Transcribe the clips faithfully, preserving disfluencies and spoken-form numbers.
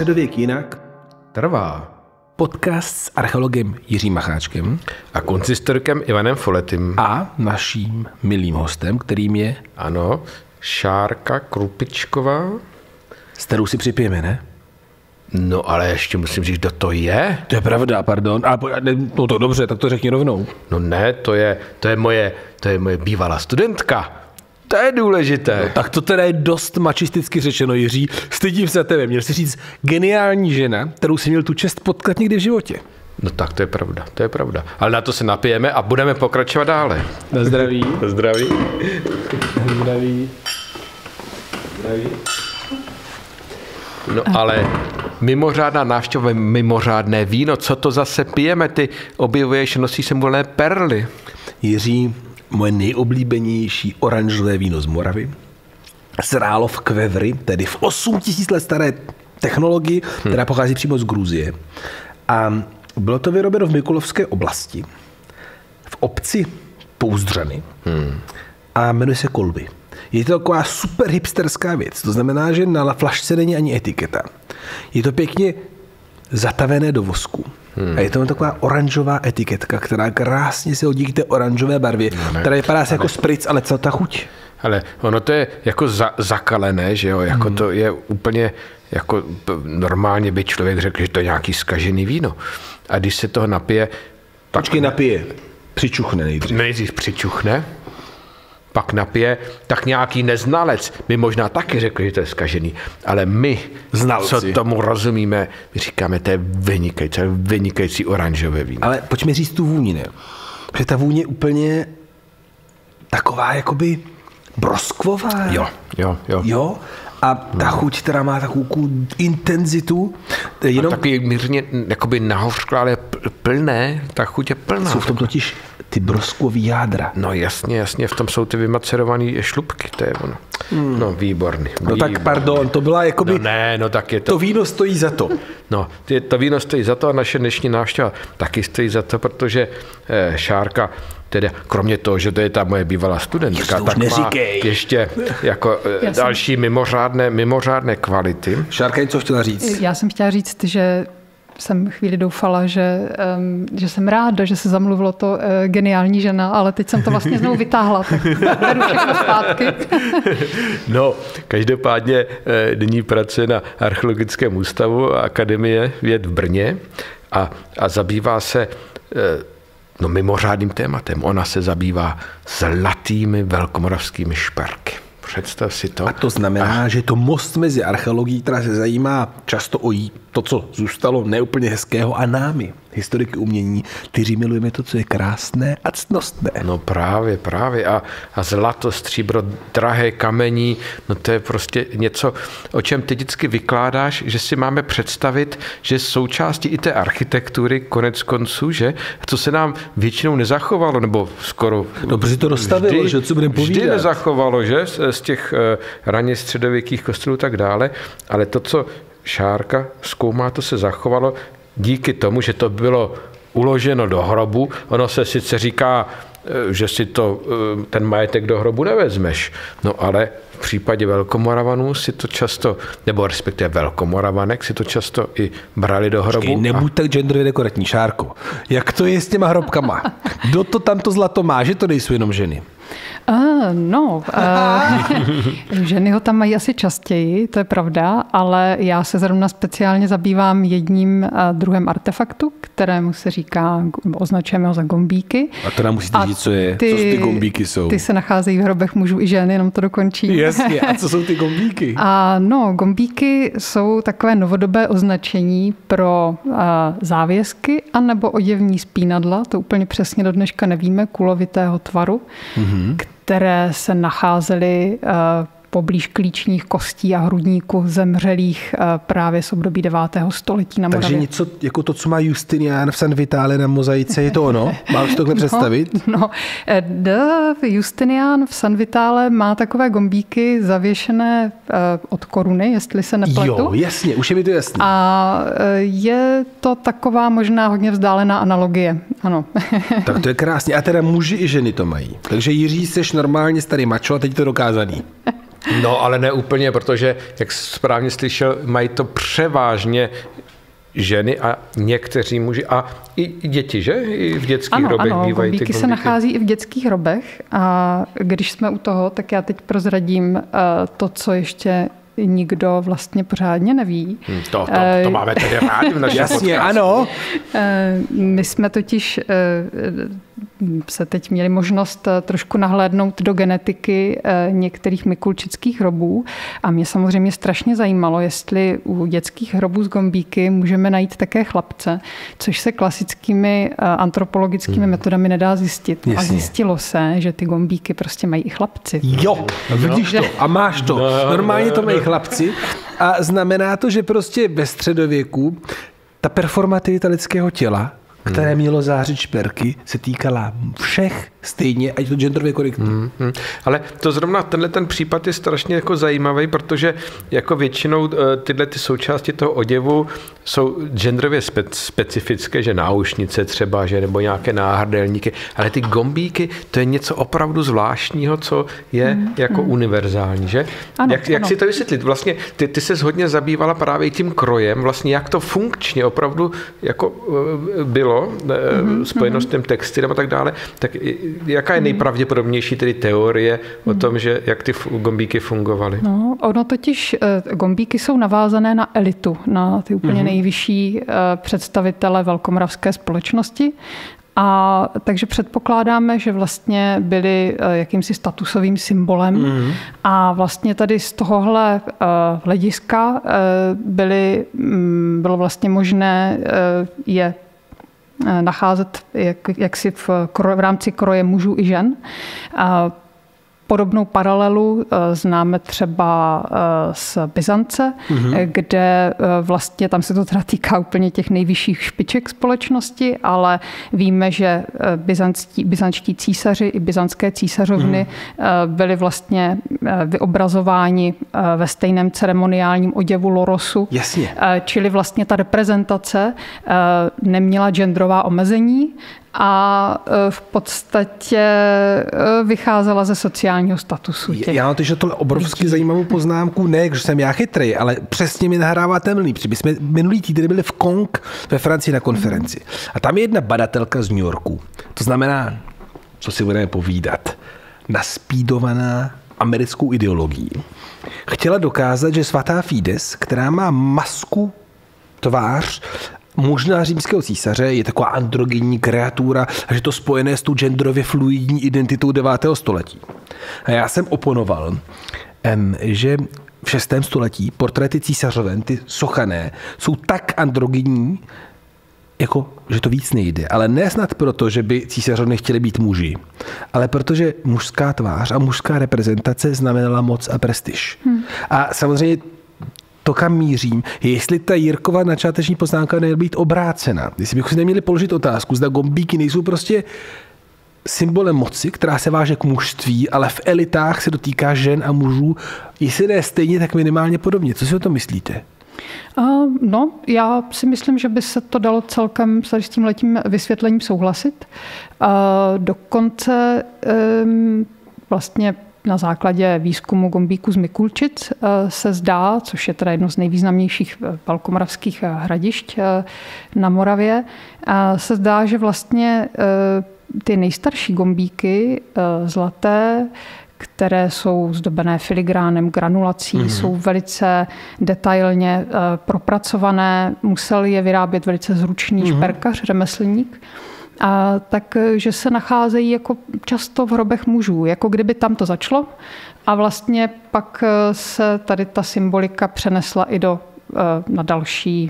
Středověk jinak trvá. Podcast s archeologem Jiřím Macháčkem A konzistorikem Ivanem Foletym. A naším milým hostem, kterým je... Ano, Šárka Krupičková. S kterou si připijeme, ne? No ale ještě musím říct, kdo to je. To je pravda, pardon. A, no to dobře, tak to řekni rovnou. No ne, to je, to je, moje, to je moje bývalá studentka. To je důležité. No, tak to teda je dost mačisticky řečeno, Jiří. Stydím se tebe. Měl jsi říct geniální žena, kterou jsi měl tu čest potkat někdy v životě. No tak to je pravda, to je pravda. Ale na to se napijeme a budeme pokračovat dále. Na zdraví. Na zdraví. Na zdraví. Zdraví. No ale mimořádná návštěva, mimořádné víno, co to zase pijeme? Ty objevuješ, nosí se mulné perly. Jiří, moje nejoblíbenější oranžové víno z Moravy zrálo v Kvevry, tedy v osm tisíc let staré technologii, která hmm. pochází přímo z Gruzie. A bylo to vyrobeno v Mikulovské oblasti, v obci Pouzdřany hmm. a jmenuje se Kolby. Je to taková super hipsterská věc, to znamená, že na flašce není ani etiketa. Je to pěkně zatavené do vosku. Hmm. A je to taková oranžová etiketka, která krásně se hodí k té oranžové barvě, no která vypadá se jako spritz, ale co ta chuť? Ale ono to je jako za, zakalené, že jo, jako hmm. to je úplně, jako normálně by člověk řekl, že to je nějaký zkažený víno. A když se toho napije, tak... Počkej, napije. Přičuchne nejdřív. Nejdřív přičuchne, pak napije, tak nějaký neznalec by možná taky řekl, že to je zkažený. Ale my, Znalci. co tomu rozumíme, my říkáme, to je vynikající, vynikající oranžové víno. Ale pojďme říct tu vůni, ne? Protože ta vůně je úplně taková jakoby broskvová. Jo, jo, jo. Jo? A ta chuť, která má takovou intenzitu. Jenom... A taky mírně jakoby nahořklá, ale plné, ta chuť je plná. Jsou v tom totiž ty broskvový jádra. No jasně, jasně, v tom jsou ty vymacerované šlupky, to je ono. Hmm. No výborný. No výborný. Tak pardon, to byla jakoby... No ne, no tak je to... To víno stojí za to. No, to víno stojí za to a naše dnešní návštěva taky stojí za to, protože eh, Šárka, teda kromě toho, že to je ta moje bývalá studentka, tak neříkej. má ještě jako eh, další mimořádné, mimořádné kvality. Šárka něco chtěla říct? Já jsem chtěla říct, že jsem chvíli doufala, že, um, že jsem ráda, že se zamluvilo to uh, geniální žena, ale teď jsem to vlastně znovu vytáhla, tak beru všechno zpátky. No, každopádně nyní pracuje na Archeologickém ústavu Akademie věd v Brně a, a zabývá se no, mimořádným tématem. Ona se zabývá zlatými velkomoravskými šperky. Představ si to. A to znamená, a... že to most mezi archeologií, která se zajímá často o jí, to, co zůstalo neúplně hezkého, a námi, historiky umění, kteří milujeme to, co je krásné a ctnostné. No právě, právě. A, a zlato, stříbro, drahé kamení, no to je prostě něco, o čem ty vždycky vykládáš, že si máme představit, že součástí i té architektury konec konců, že co se nám většinou nezachovalo, nebo skoro... No, protože to rozstavilo, vždy, že co budeme povídat. Vždy nezachovalo, že? Z těch raně středověkých kostelů a tak dále, ale to, co Šárka zkoumá, to se zachovalo díky tomu, že to bylo uloženo do hrobu. Ono se sice říká, že si to, ten majetek do hrobu nevezmeš, no ale v případě Velkomoravanů si to často, nebo respektive Velkomoravanek si to často i brali do hrobu. Počkej, nebuď a... tak genderově dekoratní, Šárko. Jak to je s těma hrobkama? Kdo to tam to zlato má, že to nejsou jenom ženy? Uh, no, uh, ženy ho tam mají asi častěji, to je pravda, ale já se zrovna speciálně zabývám jedním uh, druhem artefaktu, kterému se říká, označujeme ho za gombíky. A to nám musíte říct, co je, ty, co ty gombíky jsou. Ty se nacházejí v hrobech mužů i žen, jenom to dokončí. Jasně, a co jsou ty gombíky? A no, gombíky jsou takové novodobé označení pro uh, závěsky anebo oděvní spínadla, to úplně přesně do dneška nevíme, kulovitého tvaru, mm-hmm. které se nacházely uh, poblíž klíčních kostí a hrudníků zemřelých uh, právě z období devátého století na Moravě. Takže něco jako to, co má Justinian v San Vitale na mozaice, je to ono? Mám si tohle no, představit? No, Justinian v San Vitale má takové gombíky zavěšené uh, od koruny, jestli se nepletu. Jo, jasně, už je mi to jasné. A uh, je to taková možná hodně vzdálená analogie, ano. Tak to je krásně. A teda muži i ženy to mají. Takže Jiří, seš normálně starý mačo a teď to dokázaný. No, ale ne úplně, protože, jak správně slyšel, mají to převážně ženy a někteří muži a i děti, že? I v dětských ano, hrobech ano, bývají ty gombíky gombíky. se nachází i v dětských hrobech a když jsme u toho, tak já teď prozradím to, co ještě nikdo vlastně pořádně neví. Hmm, to, to, to máme tedy rádi v našem Jasně, podcastu. ano. My jsme totiž se teď měli možnost trošku nahlédnout do genetiky některých mikulčických hrobů a mě samozřejmě strašně zajímalo, jestli u dětských hrobů z gombíky můžeme najít také chlapce, což se klasickými antropologickými hmm. metodami nedá zjistit. Jasně. A zjistilo se, že ty gombíky prostě mají i chlapci. Jo, vidíš to a máš to. Normálně to mají chlapci a znamená to, že prostě ve středověku ta performativita lidského těla, které mělo zářit šperky, se týkala všech stejně, ať to genderově korektní. Hmm, hmm. Ale to zrovna tenhle ten případ je strašně jako zajímavý, protože jako většinou tyhle ty součásti toho oděvu jsou genderově spe- specifické, že náušnice třeba, že nebo nějaké náhrdelníky, ale ty gombíky, to je něco opravdu zvláštního, co je hmm, jako hmm. univerzální, že? Ano, jak jak ano. si to vysvětlit? Vlastně ty, ty ses hodně zabývala právě tím krojem, vlastně jak to funkčně opravdu jako bylo, mm-hmm. spojeno s tím textilem a tak dále, tak jaká je nejpravděpodobnější tedy teorie o tom, že jak ty gombíky fungovaly? No, ono totiž, gombíky jsou navázané na elitu, na ty úplně mm-hmm. nejvyšší představitele velkomoravské společnosti. A takže předpokládáme, že vlastně byli jakýmsi statusovým symbolem mm. a vlastně tady z tohohle hlediska byly, bylo vlastně možné je nacházet jak, jaksi v, v rámci kroje mužů i žen. Podobnou paralelu známe třeba z Byzance, mm-hmm. kde vlastně tam se to teda týká úplně těch nejvyšších špiček společnosti, ale víme, že byzantští, byzantští císaři i byzantské císařovny mm-hmm. byli vlastně vyobrazováni ve stejném ceremoniálním oděvu lorosu. Jasně. Čili vlastně ta reprezentace neměla genderová omezení, a v podstatě vycházela ze sociálního statusu těch. Já mám to, že tohle obrovsky lidí. Zajímavou poznámku, ne, že jsem já chytrý, ale přesně mi nahráváte mlný. My jsme minulý týden byli v Kong ve Francii na konferenci. A tam je jedna badatelka z New Yorku. To znamená, co si budeme povídat, naspídovaná americkou ideologií. Chtěla dokázat, že svatá Fides, která má masku, tvář možná římského císaře, je taková androgenní kreatura a že to spojené s tou genderově fluidní identitou devátého století. A já jsem oponoval, že v šestém století portréty císařoven, ty sochané, jsou tak androgenní, jako, že to víc nejde. Ale ne snad proto, že by císařovny chtěli být muži, ale protože mužská tvář a mužská reprezentace znamenala moc a prestiž. Hmm. A samozřejmě to, kam mířím, je, jestli ta Jirkova načáteční poznámka neměla být obrácena. Jestli bychom si neměli položit otázku, zda gombíky nejsou prostě symbolem moci, která se váže k mužství, ale v elitách se dotýká žen a mužů. Jestli ne stejně, tak minimálně podobně. Co si o tom myslíte? Uh, no, já si myslím, že by se to dalo celkem s tím letím vysvětlením souhlasit. Uh, dokonce um, vlastně na základě výzkumu gombíků z Mikulčic se zdá, což je teda jedno z nejvýznamnějších velkomoravských hradišť na Moravě, se zdá, že vlastně ty nejstarší gombíky zlaté, které jsou zdobené filigránem, granulací, mm-hmm. jsou velice detailně propracované, musel je vyrábět velice zručný mm-hmm. šperkař, řemeslník. A takže se nacházejí jako často v hrobech mužů, jako kdyby tam to začalo a vlastně pak se tady ta symbolika přenesla i do na další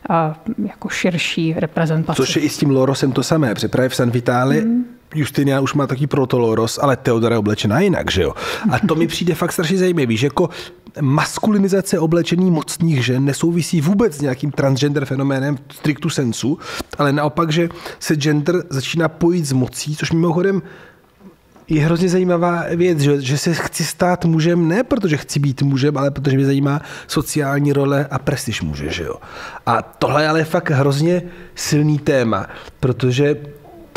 jako širší reprezentaci. Což je i s tím lorosem to samé, protože právě v San Vitale mm. Justinian už má taky protoloros, ale Teodora je oblečená jinak, že jo? A to mi přijde fakt strašně zajímavý, že jako maskulinizace oblečení mocných žen nesouvisí vůbec s nějakým transgender fenoménem strictu sensu, ale naopak, že se gender začíná pojít s mocí, což mimochodem je hrozně zajímavá věc, že, že se chci stát mužem ne protože chci být mužem, ale protože mě zajímá sociální role a prestiž muže, že jo? A tohle je ale fakt hrozně silný téma, protože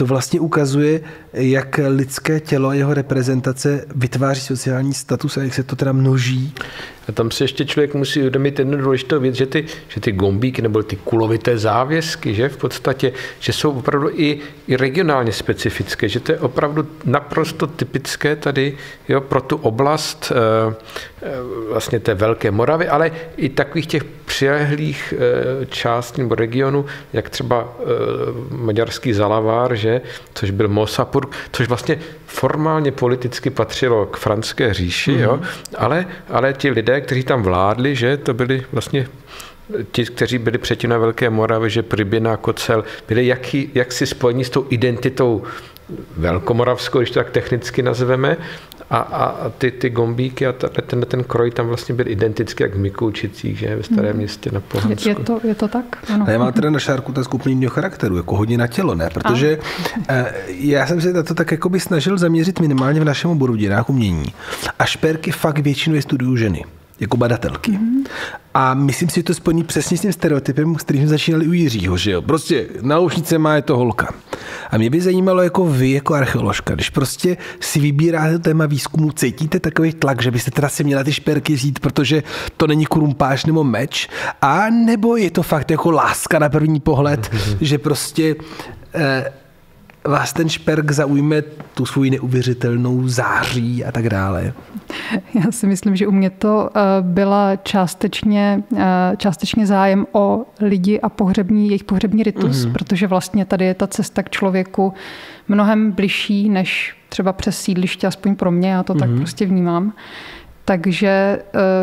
to vlastně ukazuje, jak lidské tělo a jeho reprezentace vytváří sociální status a jak se to teda množí. A tam se ještě člověk musí uvědomit jednu důležitou věc, že ty, že ty gombíky nebo ty kulovité závěsky, že v podstatě, že jsou opravdu i, i regionálně specifické, že to je opravdu naprosto typické tady, jo, pro tu oblast e, vlastně té Velké Moravy, ale i takových těch přilehlých e, částí nebo regionů, jak třeba e, maďarský Zalavár, že, což byl Mosapur, což vlastně formálně politicky patřilo k Franské říši, mm-hmm. jo, ale, ale ti lidé, kteří tam vládli, že to byli vlastně ti, kteří byli předtím na Velké Moravě, že Pribina, Kocel, byli jaký, jaksi spojení s tou identitou velkomoravskou, když to tak technicky nazveme, a, a ty, ty gombíky a ten, ten kroj tam vlastně byl identický jak v Mikoučicích, že ve Starém městě na Pohansku. Je, je, to, je to tak? Ano. A já mám teda na Šárku ten skupný charakteru, jako hodně na tělo, ne? Protože a. já jsem se na to tak jako by snažil zaměřit minimálně v našem oboru dějinách umění. A šperky fakt většinou studují ženy, jako badatelky. Mm. A myslím si, že to spojený přesně s tím stereotypem, s kterým jsme začínali u Jiřího, že jo? Prostě náušnice má je to holka. A mě by zajímalo, jako vy, jako archeoložka, když prostě si vybíráte téma výzkumu, cítíte takový tlak, že byste teda si měla ty šperky vzít, protože to není krumpáž nebo meč, a nebo je to fakt jako láska na první pohled, že prostě eh, vás ten šperk zaujme tu svou neuvěřitelnou září a tak dále? Já si myslím, že u mě to byla částečně, částečně zájem o lidi a pohřební, jejich pohřební ritus, mm. protože vlastně tady je ta cesta k člověku mnohem bližší než třeba přes sídliště, aspoň pro mě, já to mm. tak prostě vnímám. Takže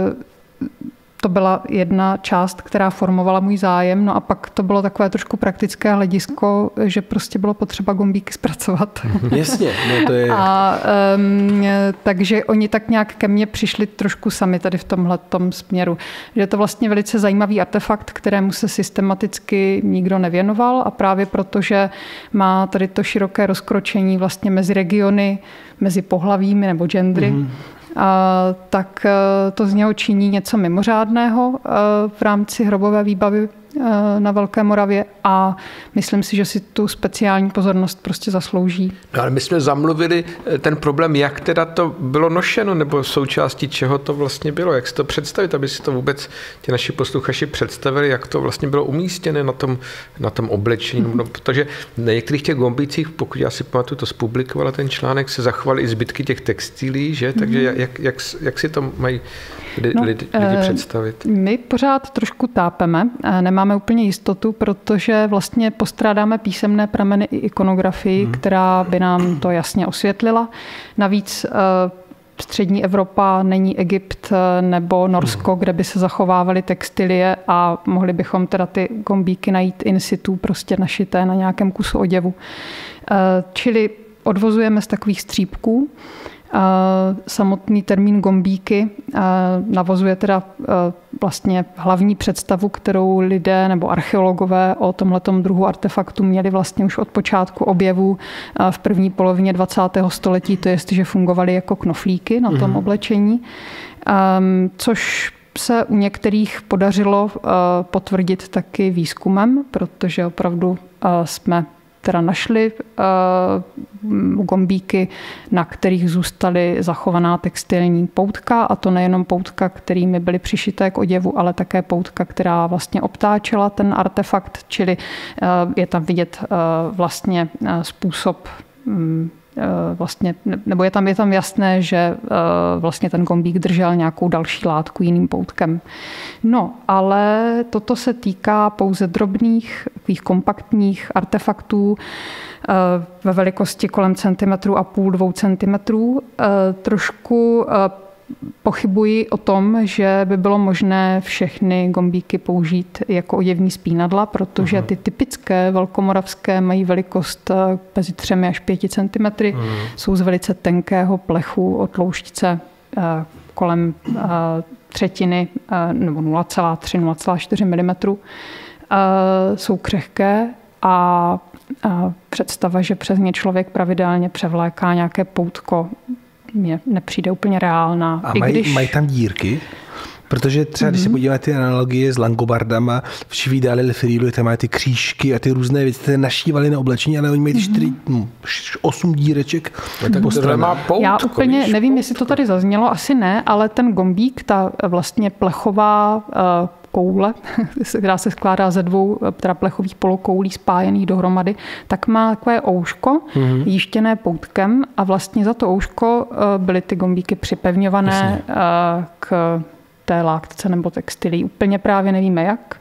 to byla jedna část, která formovala můj zájem, no a pak to bylo takové trošku praktické hledisko, že prostě bylo potřeba gombíky zpracovat. Jasně, no to je... A um, takže oni tak nějak ke mně přišli trošku sami tady v tomhletom směru. Že je to vlastně velice zajímavý artefakt, kterému se systematicky nikdo nevěnoval, a právě protože má tady to široké rozkročení vlastně mezi regiony, mezi pohlavími nebo gendry, mm. A, tak to z něho činí něco mimořádného v rámci hrobové výbavy na Velké Moravě, a myslím si, že si tu speciální pozornost prostě zaslouží. No, ale my jsme zamluvili ten problém, jak teda to bylo nošeno, nebo součástí čeho to vlastně bylo, jak si to představit, aby si to vůbec ti naši posluchači představili, jak to vlastně bylo umístěné na tom, na tom oblečení. Mm-hmm. No, protože na některých těch gombících, pokud já si pamatuju, to zpublikovala ten článek, se zachovaly i zbytky těch textilí, že? Takže mm-hmm. jak, jak, jak si to mají lidi, no, lidi, lidi představit? My pořád trošku tápeme, nemáme úplně jistotu, protože vlastně postrádáme písemné prameny i ikonografii, hmm. která by nám to jasně osvětlila. Navíc střední Evropa není Egypt nebo Norsko, hmm. kde by se zachovávaly textilie a mohli bychom teda ty gombíky najít in situ, prostě našité na nějakém kusu oděvu. Čili odvozujeme z takových střípků. Samotný termín gombíky navozuje teda vlastně hlavní představu, kterou lidé nebo archeologové o tomhletom druhu artefaktu měli vlastně už od počátku objevu v první polovině dvacátého století, to je, že fungovaly jako knoflíky na tom mm. oblečení, což se u některých podařilo potvrdit taky výzkumem, protože opravdu jsme teda našli uh, gombíky, na kterých zůstaly zachovaná textilní poutka, a to nejenom poutka, kterými byly přišité k oděvu, ale také poutka, která vlastně obtáčela ten artefakt, čili uh, je tam vidět uh, vlastně uh, způsob um, vlastně, nebo je tam, je tam jasné, že vlastně ten gombík držel nějakou další látku jiným poutkem. No, ale toto se týká pouze drobných, takových kompaktních artefaktů ve velikosti kolem centimetru a půl, dvou centimetrů. Trošku pochybuji o tom, že by bylo možné všechny gombíky použít jako oděvní spínadla, protože ty typické velkomoravské mají velikost mezi třemi až pěti centimetry, uh-huh. jsou z velice tenkého plechu o tloušťce kolem třetiny nebo nula celá tři až nula celá čtyři milimetru. Jsou křehké a představa, že přes ně člověk pravidelně převléká nějaké poutko, mně nepřijde úplně reálná. A I mají, když... mají tam dírky? Protože třeba, když se podíváte ty analogie s langobardama, v Cividale Friuli, tam mají ty křížky a ty různé věci, které našívali na oblečení, ale oni mají ty čtyři, no, osm díreček po stranách. Já úplně víš, nevím, jestli to tady zaznělo, asi ne, ale ten gombík, ta vlastně plechová uh, koule, která se skládá ze dvou teda plechových polokoulí spájených dohromady, tak má takové ouško, mm-hmm. jíštěné poutkem a vlastně za to ouško byly ty gombíky připevňované Jasně. k té láktce nebo textilii. Úplně právě nevíme jak.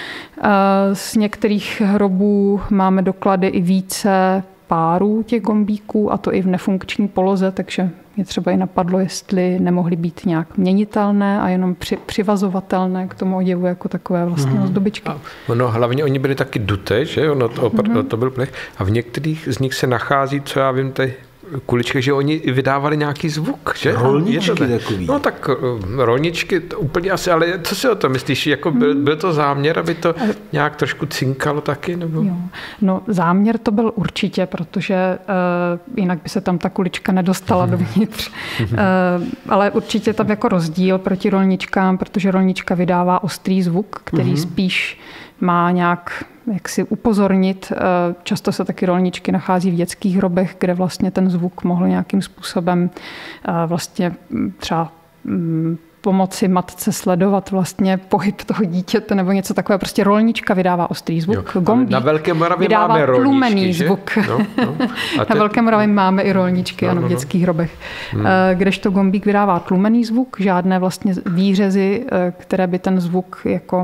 Z některých hrobů máme doklady i více párů těch gombíků a to i v nefunkční poloze, takže mě třeba i napadlo, jestli nemohly být nějak měnitelné a jenom při, přivazovatelné k tomu oděvu jako takové vlastně mm. ozdobičky. No hlavně oni byli taky duté, že? Ono to, mm. to byl plech. A v některých z nich se nachází, co já vím, tady kuličky, že oni vydávali nějaký zvuk, že? Rolničky takový. No tak rolničky to úplně asi, ale co si o to myslíš? Jako byl, byl to záměr, aby to nějak trošku cinkalo taky? Nebo? Jo. No záměr to byl určitě, protože uh, jinak by se tam ta kulička nedostala dovnitř. uh, ale určitě tam jako rozdíl proti rolničkám, protože rolnička vydává ostrý zvuk, který uh-huh. spíš má nějak jak si upozornit. Často se taky rolničky nachází v dětských hrobech, kde vlastně ten zvuk mohl nějakým způsobem vlastně třeba pomoci matce sledovat vlastně pohyb toho dítěte nebo něco takového. Prostě rolnička vydává ostrý zvuk. Gombík na Velké Moravě vydává máme rolničky, tlumený že? zvuk. No, no. A Na Velké Moravě máme i rolničky, no, ano, no, v dětských hrobech. Hmm. Kdežto gombík vydává tlumený zvuk, žádné vlastně výřezy, které by ten zvuk jako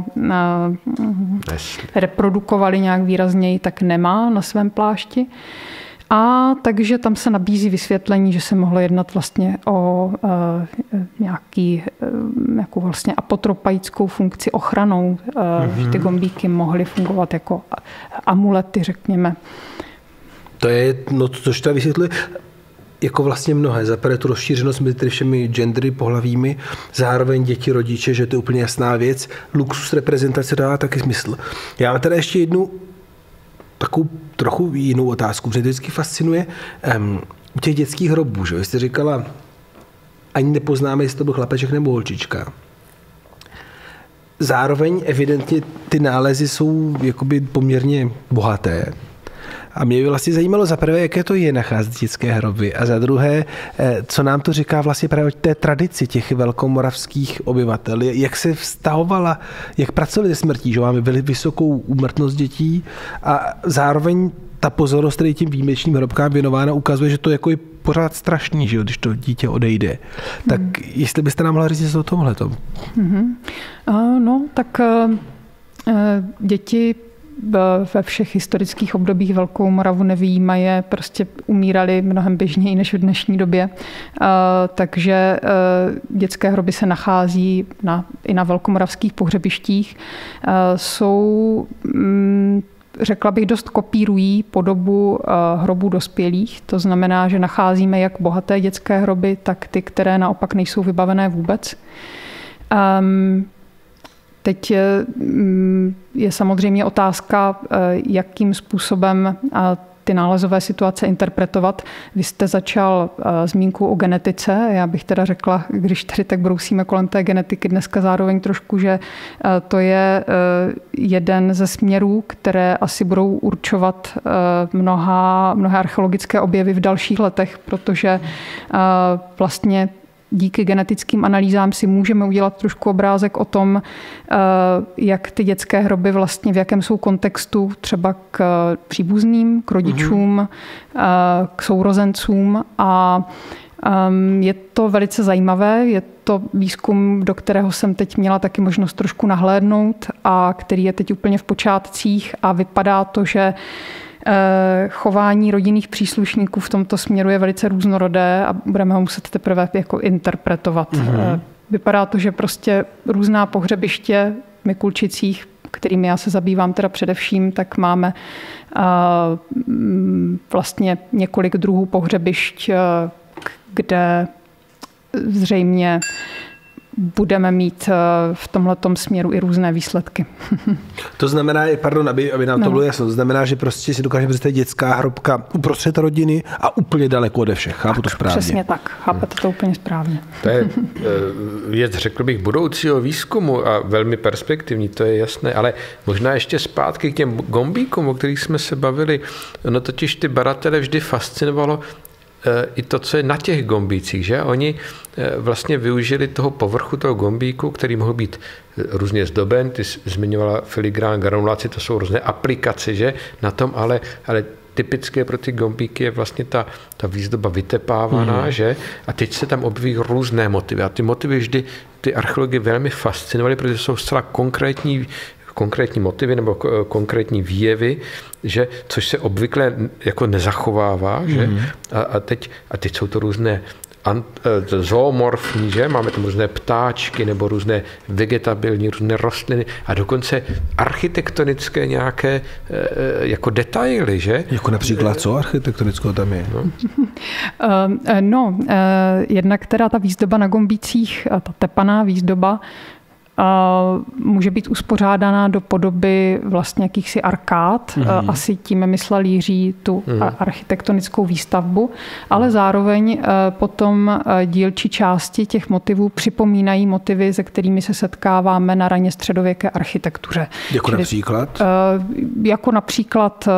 reprodukovaly nějak výrazněji, tak nemá na svém plášti. A takže tam se nabízí vysvětlení, že se mohlo jednat vlastně o uh, nějaký, uh, nějakou vlastně apotropaickou funkci ochranou, uh, mm-hmm. že ty gombíky mohly fungovat jako amulety, řekněme. To je, no to, to vysvětluje jako vlastně mnohé. Zaprvé tu rozšířenost mezi všemi gendery, pohlavími, zároveň děti, rodiče, že to je úplně jasná věc. Luxus reprezentace dává taky smysl. Já mám teda ještě jednu takovou trochu jinou otázku, protože to vždycky fascinuje um, u těch dětských hrobů. Že? Vy jste říkala, ani nepoznáme, jestli to byl chlapeček nebo holčička. Zároveň evidentně ty nálezy jsou jakoby poměrně bohaté. A mě by vlastně zajímalo za prvé, jaké to je nacházet dětské hroby a za druhé, co nám to říká vlastně právě o té tradici těch velkomoravských obyvatel. Jak se vztahovala, jak pracovali se smrtí, že máme vysokou úmrtnost dětí a zároveň ta pozornost, který tím výjimečným hrobkám věnována, ukazuje, že to jako je pořád strašný, že jo, když to dítě odejde. Tak mm. jestli byste nám mohla říct o tomhletom. Mm-hmm. Uh, no, tak uh, děti ve všech historických obdobích Velkou Moravu nevyjímaje, prostě umírali mnohem běžněji než v dnešní době. Takže dětské hroby se nachází na, i na velkomoravských pohřebištích. Jsou, řekla bych, dost kopírují podobu hrobů dospělých. To znamená, že nacházíme jak bohaté dětské hroby, tak ty, které naopak nejsou vybavené vůbec. Um, Teď je samozřejmě otázka, jakým způsobem ty nálezové situace interpretovat. Vy jste začal zmínku o genetice. Já bych teda řekla, když tady tak brousíme kolem té genetiky dneska zároveň trošku, že to je jeden ze směrů, které asi budou určovat mnoha, mnohé archeologické objevy v dalších letech, protože vlastně díky genetickým analýzám si můžeme udělat trošku obrázek o tom, jak ty dětské hroby vlastně v jakém jsou kontextu třeba k příbuzným, k rodičům, mm-hmm. k sourozencům a je to velice zajímavé. Je to výzkum, do kterého jsem teď měla taky možnost trošku nahlédnout a který je teď úplně v počátcích a vypadá to, že chování rodinných příslušníků v tomto směru je velice různorodé a budeme ho muset teprve jako interpretovat. Mm-hmm. Vypadá to, že prostě různá pohřebiště v Mikulčicích, kterými já se zabývám teda především, tak máme vlastně několik druhů pohřebišť, kde zřejmě budeme mít v tomhletom směru i různé výsledky. To znamená, pardon, aby, aby nám to no. bylo jasno, to znamená, že prostě si dokážeme představit dětská hrobka uprostřed rodiny a úplně daleko ode všech. Chápu to správně? Přesně tak, chápete to úplně správně. To je věc, řekl bych, budoucího výzkumu a velmi perspektivní, to je jasné, ale možná ještě zpátky k těm gombíkům, o kterých jsme se bavili. No totiž ty badatele vždy fascinovalo i to, co je na těch gombících, že? Oni vlastně využili toho povrchu toho gombíku, který mohl být různě zdoben, ty zmiňovala filigrán, granulaci, to jsou různé aplikace, že? Na tom, ale, ale typické pro ty gombíky je vlastně ta, ta výzdoba vytepávaná, mm. že? A teď se tam objeví různé motivy. A ty motivy vždy ty archeology velmi fascinovaly, protože jsou zcela konkrétní konkrétní motivy nebo konkrétní výjevy, že, což se obvykle jako nezachovává. Že? Mm. A, a, teď, a teď jsou to různé zoomorfní, že? Máme tam různé ptáčky nebo různé vegetabilní, různé rostliny a dokonce architektonické nějaké jako detaily, že? Jako například co architektonického tam je? No, no jednak teda ta výzdoba na gombících, ta tepaná výzdoba, může být uspořádaná do podoby vlastně jakýchsi arkád. Mm. Asi tím myslel Jiří tu mm. architektonickou výstavbu, ale zároveň potom dílčí části těch motivů připomínají motivy, se kterými se setkáváme na raně středověké architektuře. Jako Čili, například? Jako například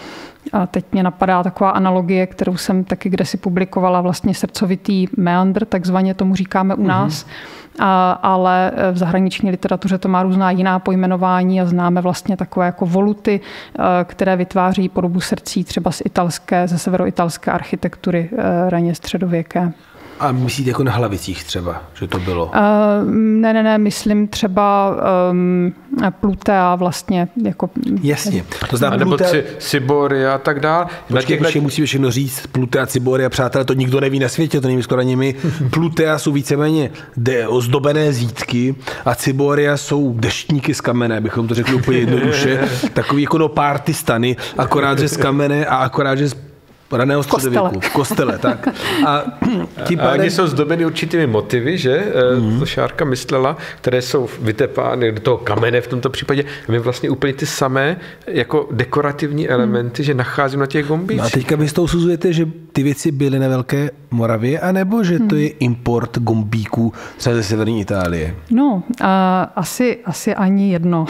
a teď mě napadá taková analogie, kterou jsem taky kdesi publikovala, vlastně srdcovitý meandr, takzvaně tomu říkáme u nás. Mm. A, ale v zahraniční literatuře to má různá jiná pojmenování a známe vlastně takové jako voluty, které vytváří podobu srdcí třeba z italské, ze severoitalské architektury raně středověké. A myslíte jako na hlavicích třeba, že to bylo? Uh, ne, ne, ne, myslím třeba um, Plutea vlastně. Jako, jasně. To znamená nebo Plutea... Ciboria a tak dále. Počkej, počkej, musíme všechno říct. Plutea, Ciboria, přátelé, to nikdo neví na světě, to nevím skoro ani my. Plutea jsou víceméně de- ozdobené zítky a Ciboria jsou deštníky z kamene, bychom to řekli úplně jednoduše. Takový jako no party stany, akorát, že z kamene a akorát, že z raného středověku. V kostele, tak. A, tím pádem... a oni jsou zdobeny určitými motivy, že? Mm. To Šárka myslela, které jsou vytepány do toho kamene v tomto případě. A my vlastně úplně ty samé jako dekorativní elementy, mm. že nacházím na těch gombících. No a teďka vy z toho usuzujete, že ty věci byly na Velké Moravě, anebo že to je import gombíků třeba ze severní Itálie? No, a asi, asi ani jedno.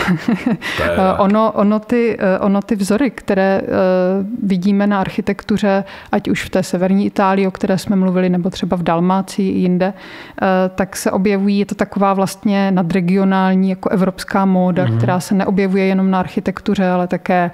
ono, ono, ty, ono ty vzory, které vidíme na architektuře, ať už v té severní Itálii, o které jsme mluvili, nebo třeba v Dalmácii i jinde, tak se objevují, je to taková vlastně nadregionální jako evropská móda, mm. která se neobjevuje jenom na architektuře, ale také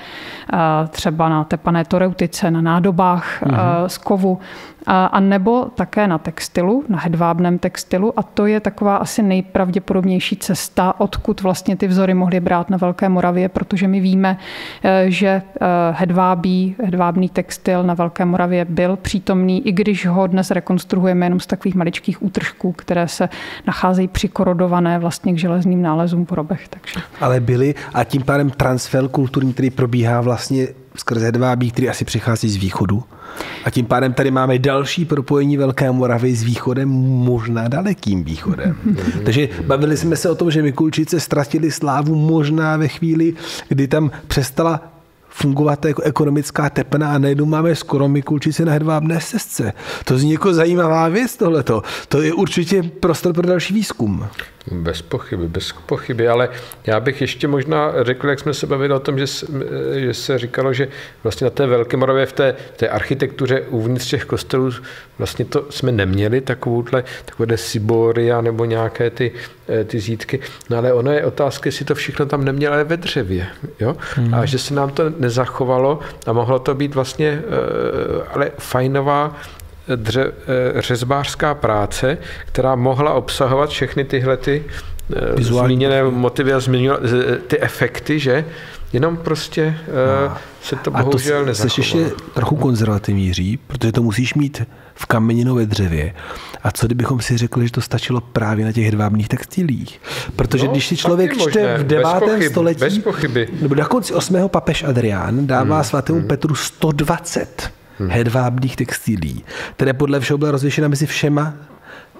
třeba na tepané toreutice, na nádobách mm. z kovu, a nebo také na textilu, na hedvábném textilu, a to je taková asi nejpravděpodobnější cesta, odkud vlastně ty vzory mohly brát na Velké Moravě, protože my víme, že hedvábí, hedvábný textil na Velké Moravě byl přítomný, i když ho dnes rekonstruujeme jenom z takových maličkých útržků, které se nacházejí přikorodované vlastně k železným nálezům v hrobech. Takže. Ale byly a tím pádem transfer kulturní, který probíhá vlastně skrze hedvábí, který asi přichází z východu. A tím pádem tady máme další propojení Velké Moravy s východem, možná dalekým východem. Mm-hmm. Takže bavili jsme se o tom, že Mikulčice ztratili slávu možná ve chvíli, kdy tam přestala fungovat jako ekonomická tepna a najednou máme skoro Mikulčice na hedvábné stezce. To zní jako zajímavá věc tohleto. To je určitě prostor pro další výzkum. Bez pochyby, bez pochyby, ale já bych ještě možná řekl, jak jsme se bavili o tom, že, že se říkalo, že vlastně na té Velké Moravě v té, té architektuře uvnitř těch kostelů vlastně to jsme neměli takovouhle, takové Ciboria nebo nějaké ty, ty zítky. No ale ono je otázka, jestli to všechno tam nemělo ve dřevě. Jo? Hmm. A že se nám to nezachovalo a mohlo to být vlastně ale fajnová Dře, řezbářská práce, která mohla obsahovat všechny tyhle ty zmíněné motivy a změnila ty efekty, že jenom prostě no. se to bohužel nezachovalo. A to jsi ještě trochu konzervativní, Jiří, protože to musíš mít v kameninou ve dřevě. A co kdybychom si řekli, že to stačilo právě na těch hedvábných textilích? Protože no, když si člověk čte v devátém století, bez pochyby. nebo na konci osmého papež Adrián dává hmm. svatému hmm. Petru sto dvacet Hmm. hedvábných textilí, které podle všeho byla rozvěšena mezi všema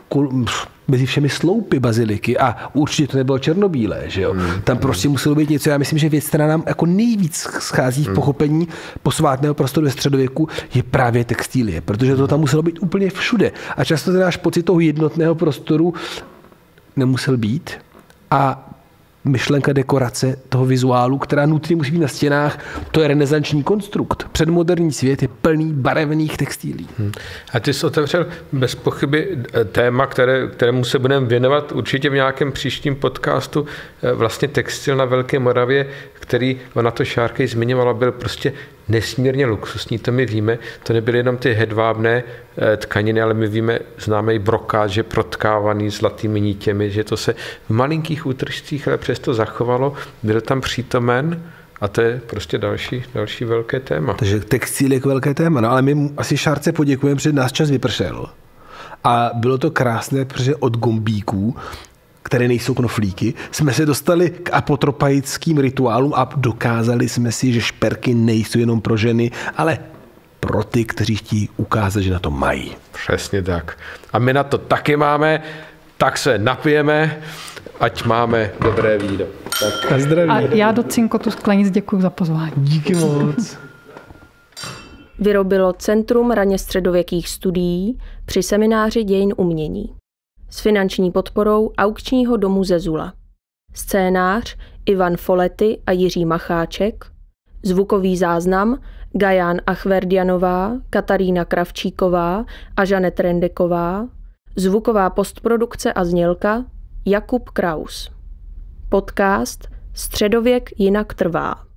mezi všemi sloupy baziliky a určitě to nebylo černobílé, že jo. Hmm. Tam prostě muselo být něco, já myslím, že věc, která nám jako nejvíc schází v pochopení posvátného prostoru ve středověku, je právě textilie, protože to tam muselo být úplně všude. A často ten náš pocit toho jednotného prostoru nemusel být a myšlenka dekorace toho vizuálu, která nutně musí být na stěnách, to je renesanční konstrukt. Předmoderní svět je plný barevných textilí. Hmm. A ty jsi otevřel bez pochyby téma, které, kterému se budeme věnovat určitě v nějakém příštím podcastu, vlastně textil na Velké Moravě, který, ona to Šárka zmiňovala, byl prostě nesmírně luxusní, to my víme, to nebyly jenom ty hedvábné tkaniny, ale my víme, známe i brokát, že protkávaný zlatými nítěmi, že to se v malinkých útržcích, ale přesto zachovalo, byl tam přítomen a to je prostě další, další velké téma. Takže textil je velké téma, no ale my asi Šárce poděkujeme, protože náš čas vypršel. A bylo to krásné, protože od gombíků, které nejsou knoflíky, jsme se dostali k apotropaickým rituálům a dokázali jsme si, že šperky nejsou jenom pro ženy, ale pro ty, kteří chtějí ukázat, že na to mají. Přesně tak. A my na to taky máme, tak se napijeme, ať máme dobré víno. Tak. Na zdraví. A já do Cinkotu Sklenic děkuji za pozvání. Díky moc. Vyrobilo Centrum raně středověkých studií při semináři dějin umění s finanční podporou aukčního domu Zezula. Scénář Ivan Folety a Jiří Macháček, zvukový záznam Gajan Achverdianová, Katarína Kravčíková a Žanet Rendeková, zvuková postprodukce a znělka Jakub Kraus. Podcast Středověk jinak trvá.